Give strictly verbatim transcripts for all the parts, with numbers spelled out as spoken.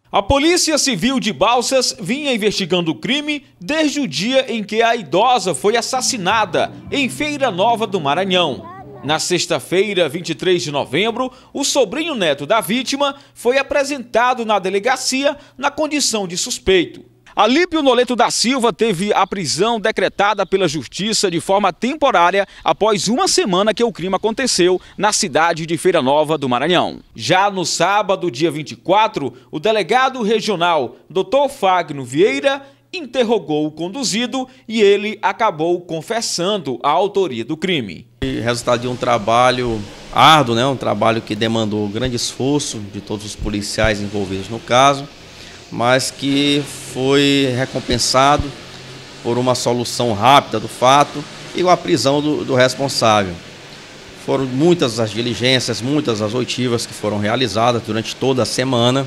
A Polícia Civil de Balsas vinha investigando o crime desde o dia em que a idosa foi assassinada em Feira Nova do Maranhão. Na sexta-feira, vinte e três de novembro, o sobrinho neto da vítima foi apresentado na delegacia na condição de suspeito. Alípio Noleto da Silva teve a prisão decretada pela Justiça de forma temporária após uma semana que o crime aconteceu na cidade de Feira Nova do Maranhão. Já no sábado, dia vinte e quatro, o delegado regional doutor Fagno Vieira interrogou o conduzido e ele acabou confessando a autoria do crime. Resultado de um trabalho árduo, né? Um trabalho que demandou grande esforço de todos os policiais envolvidos no caso, mas que foi recompensado por uma solução rápida do fato e a prisão do, do responsável. Foram muitas as diligências, muitas as oitivas que foram realizadas durante toda a semana,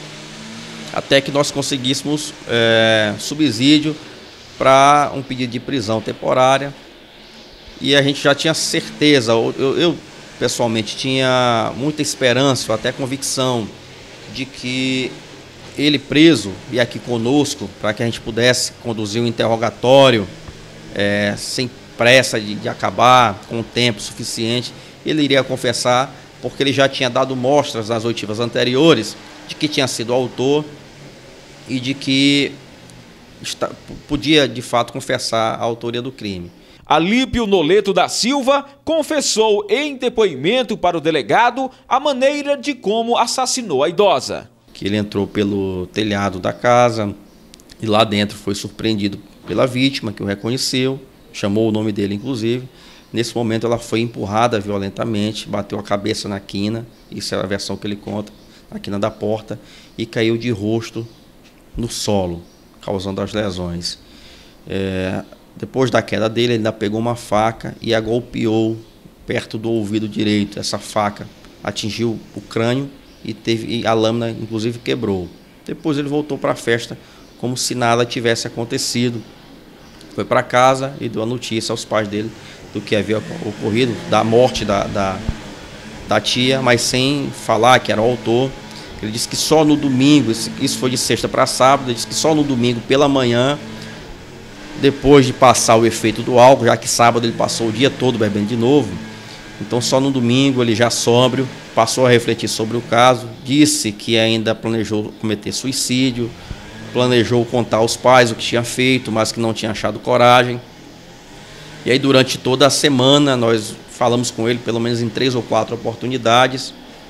até que nós conseguíssemos é, subsídio para um pedido de prisão temporária. E a gente já tinha certeza, eu, eu pessoalmente tinha muita esperança, até convicção, de que ele preso e aqui conosco, para que a gente pudesse conduzir um interrogatório é, sem pressa de, de acabar, com tempo suficiente, ele iria confessar, porque ele já tinha dado mostras nas oitivas anteriores de que tinha sido autor e de que está, podia de fato confessar a autoria do crime. Alípio Noleto da Silva confessou em depoimento para o delegado a maneira de como assassinou a idosa. Que ele entrou pelo telhado da casa e lá dentro foi surpreendido pela vítima, que o reconheceu, chamou o nome dele inclusive. Nesse momento ela foi empurrada violentamente, bateu a cabeça na quina, isso é a versão que ele conta, na quina da porta, e caiu de rosto no solo, causando as lesões. É, depois da queda dele, ele ainda pegou uma faca e a golpeou perto do ouvido direito. Essa faca atingiu o crânio e, teve, e a lâmina, inclusive, quebrou. Depois ele voltou para a festa como se nada tivesse acontecido. Foi para casa e deu a notícia aos pais dele do que havia ocorrido, da morte da, da, da tia, mas sem falar que era o autor. Ele disse que só no domingo, isso foi de sexta para sábado, ele disse que só no domingo pela manhã, depois de passar o efeito do álcool, já que sábado ele passou o dia todo bebendo de novo, então só no domingo ele já sóbrio, passou a refletir sobre o caso, disse que ainda planejou cometer suicídio, planejou contar aos pais o que tinha feito, mas que não tinha achado coragem. E aí durante toda a semana nós falamos com ele pelo menos em três ou quatro oportunidades,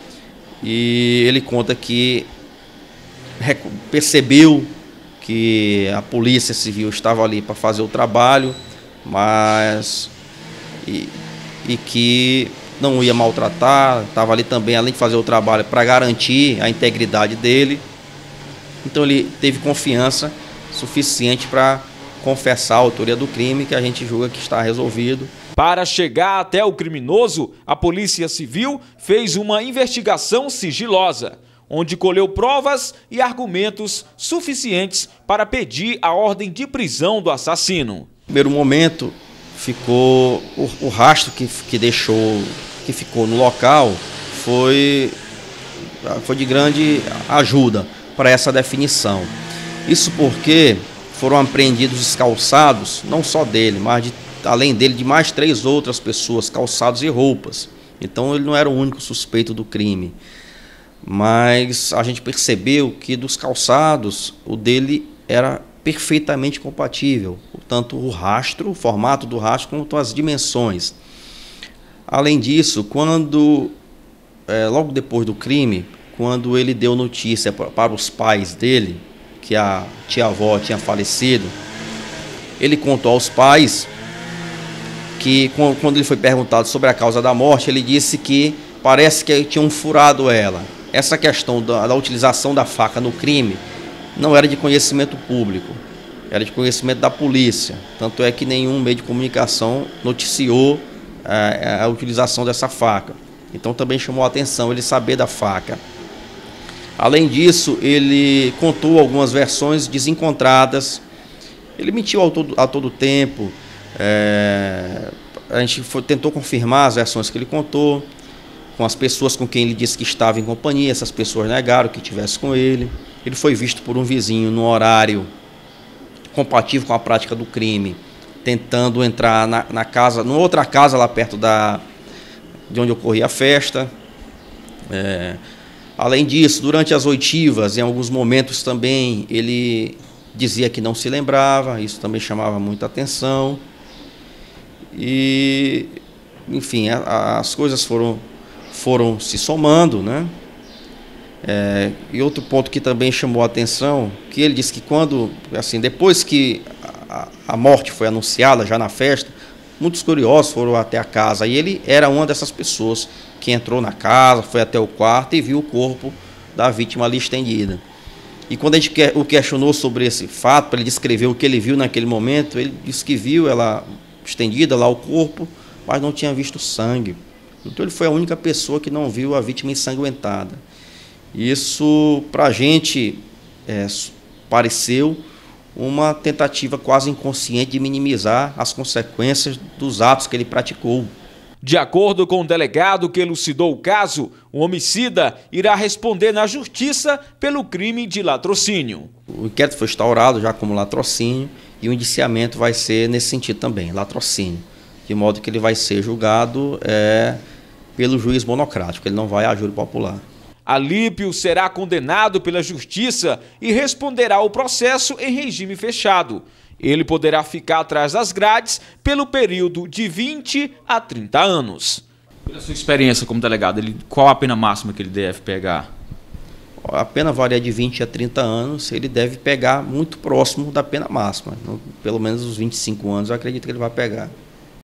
e ele conta que percebeu que a Polícia Civil estava ali para fazer o trabalho, mas e, e que não ia maltratar, estava ali também, além de fazer o trabalho, para garantir a integridade dele. Então ele teve confiança suficiente para confessar a autoria do crime, que a gente julga que está resolvido. Para chegar até o criminoso, a Polícia Civil fez uma investigação sigilosa, onde colheu provas e argumentos suficientes para pedir a ordem de prisão do assassino. No primeiro momento, ficou o, o rastro que, que deixou, que ficou no local, foi, foi de grande ajuda para essa definição. Isso porque foram apreendidos os calçados, não só dele, mas de, além dele de mais três outras pessoas, calçados e roupas. Então ele não era o único suspeito do crime. Mas a gente percebeu que dos calçados, o dele era perfeitamente compatível, tanto o rastro, o formato do rastro, quanto as dimensões. Além disso, quando, é, logo depois do crime, quando ele deu notícia para os pais dele, que a tia-avó tinha falecido, ele contou aos pais que, quando ele foi perguntado sobre a causa da morte, ele disse que parece que tinham furado ela. Essa questão da, da utilização da faca no crime não era de conhecimento público, era de conhecimento da polícia. Tanto é que nenhum meio de comunicação noticiou a, a utilização dessa faca. Então também chamou a atenção ele saber da faca. Além disso, ele contou algumas versões desencontradas. Ele mentiu ao todo, a todo tempo. É, a gente foi, tentou confirmar as versões que ele contou com as pessoas com quem ele disse que estava em companhia. Essas pessoas negaram que estivesse com ele. ele foi visto por um vizinho no horário compatível com a prática do crime, tentando entrar na, na casa, numa outra casa lá perto da, de onde ocorria a festa. É, além disso, durante as oitivas, em alguns momentos também, ele dizia que não se lembrava, isso também chamava muita atenção. E, enfim, a, as coisas foram, foram se somando, né? É, e outro ponto que também chamou a atenção, que ele disse que quando, assim, depois que a, a morte foi anunciada, já na festa, muitos curiosos foram até a casa, e ele era uma dessas pessoas que entrou na casa, foi até o quarto e viu o corpo da vítima ali estendida. E quando a gente o questionou sobre esse fato, para ele descrever o que ele viu naquele momento, ele disse que viu ela estendida lá, o corpo, mas não tinha visto sangue. Então ele foi a única pessoa que não viu a vítima ensanguentada. Isso, para a gente, é, pareceu uma tentativa quase inconsciente de minimizar as consequências dos atos que ele praticou. De acordo com o delegado que elucidou o caso, o homicida irá responder na justiça pelo crime de latrocínio. O inquérito foi instaurado já como latrocínio e o indiciamento vai ser nesse sentido também, latrocínio, de modo que ele vai ser julgado é, pelo juiz monocrático, ele não vai a júri popular. Alípio será condenado pela justiça e responderá ao processo em regime fechado. Ele poderá ficar atrás das grades pelo período de vinte a trinta anos. Pela sua experiência como delegado, ele, qual a pena máxima que ele deve pegar? A pena varia de vinte a trinta anos, ele deve pegar muito próximo da pena máxima. Pelo menos os vinte e cinco anos eu acredito que ele vai pegar.